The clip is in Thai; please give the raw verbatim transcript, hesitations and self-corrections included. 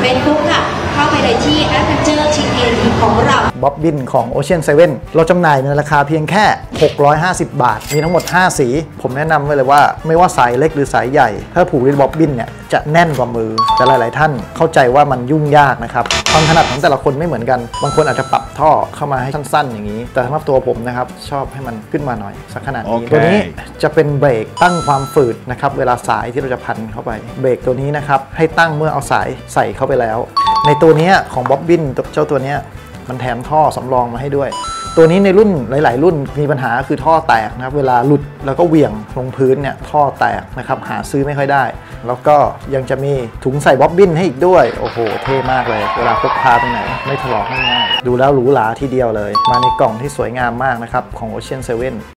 Facebook ค่ะเข้าไปเลยที่ Adventure ที เอ ดี ของเราบ๊อบบินของ Ocean เซเว่น เราจำหน่ายในราคาเพียงแค่หกร้อยห้าสิบบาทมีทั้งหมดห้าสีผมแนะนำไว้เลยว่าไม่ว่าสายเล็กหรือสายใหญ่ถ้าผูกด้วยบ๊อบบินเนี่ยจะแน่นกว่ามือแต่หลายๆท่านเข้าใจว่ามันยุ่งยากนะครับความถนัดของแต่ละคนไม่เหมือนกันบางคนอาจจะปรับท่อเข้ามาให้สั้นๆอย่างนี้แต่สำหรับตัวผมนะครับชอบให้มันขึ้นมาหน่อยสักขนาดนี้ okay. ตัวนี้จะเป็นเบรกตั้งความฝืดนะครับเวลาสายที่เราจะพันเข้าไปเบรกตัวนี้นะครับให้ตั้งเมื่อเอาสายใส่เข้าไปแล้วในตัวนี้ของบ๊อบบินเจ้าตัวนี้มันแถมท่อสำรองมาให้ด้วยตัวนี้ในรุ่นหลายๆรุ่นมีปัญหาคือท่อแตกนะครับเวลาหลุดแล้วก็เหวี่ยงลงพื้นเนี่ยท่อแตกนะครับหาซื้อไม่ค่อยได้แล้วก็ยังจะมีถุงใส่บ๊อบบินให้อีกด้วยโอ้โหเท่มากเลยเวลาพกพาไปไหนไม่ถลอกง่ายๆดูแล้วหรูหราทีเดียวเลยมาในกล่องที่สวยงามมากนะครับของ Ocean เซเว่น